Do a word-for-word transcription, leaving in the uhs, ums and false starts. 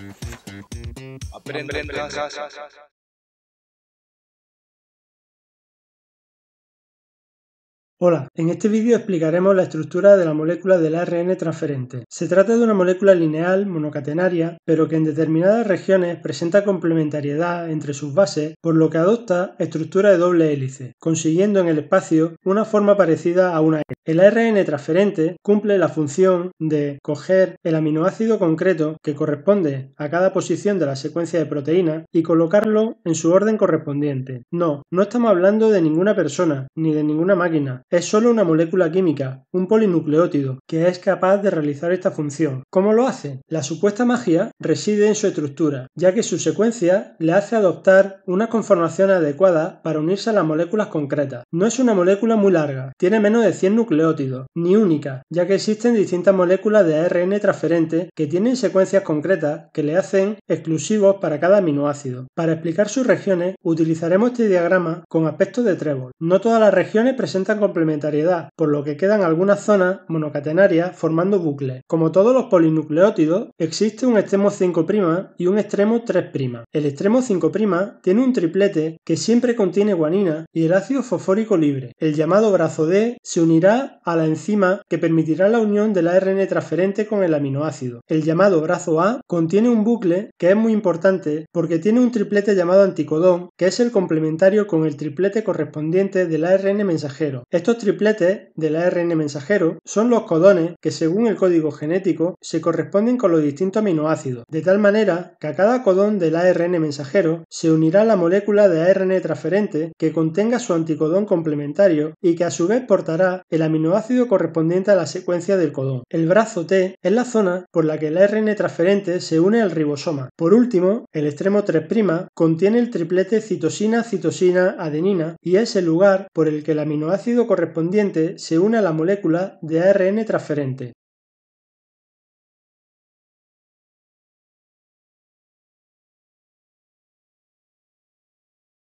Aprende en casa. Hola, en este vídeo explicaremos la estructura de la molécula del A R N transferente. Se trata de una molécula lineal monocatenaria, pero que en determinadas regiones presenta complementariedad entre sus bases, por lo que adopta estructura de doble hélice, consiguiendo en el espacio una forma parecida a una hélice. El A R N transferente cumple la función de coger el aminoácido concreto que corresponde a cada posición de la secuencia de proteínas y colocarlo en su orden correspondiente. No, no estamos hablando de ninguna persona ni de ninguna máquina. Es solo una molécula química, un polinucleótido, que es capaz de realizar esta función. ¿Cómo lo hace? La supuesta magia reside en su estructura, ya que su secuencia le hace adoptar unas conformaciones adecuadas para unirse a las moléculas concretas. No es una molécula muy larga, tiene menos de cien nucleótidos, ni única, ya que existen distintas moléculas de A R N transferente que tienen secuencias concretas que le hacen exclusivos para cada aminoácido. Para explicar sus regiones, utilizaremos este diagrama con aspecto de trébol. No todas las regiones presentan complementariedad, por lo que quedan algunas zonas monocatenarias formando bucles. Como todos los polinucleótidos, existe un extremo cinco' y un extremo tres'. El extremo cinco' tiene un triplete que siempre contiene guanina y el ácido fosfórico libre. El llamado brazo D se unirá a la enzima que permitirá la unión del A R N transferente con el aminoácido. El llamado brazo A contiene un bucle que es muy importante porque tiene un triplete llamado anticodón, que es el complementario con el triplete correspondiente del A R N mensajero. Estos tripletes del A R N mensajero son los codones que, según el código genético, se corresponden con los distintos aminoácidos, de tal manera que a cada codón del A R N mensajero se unirá la molécula de A R N transferente que contenga su anticodón complementario y que a su vez portará el aminoácido correspondiente a la secuencia del codón. El brazo T es la zona por la que el A R N transferente se une al ribosoma. Por último, el extremo tres' contiene el triplete citosina-citosina-adenina y es el lugar por el que el aminoácido correspondiente se une a la molécula de A R N transferente.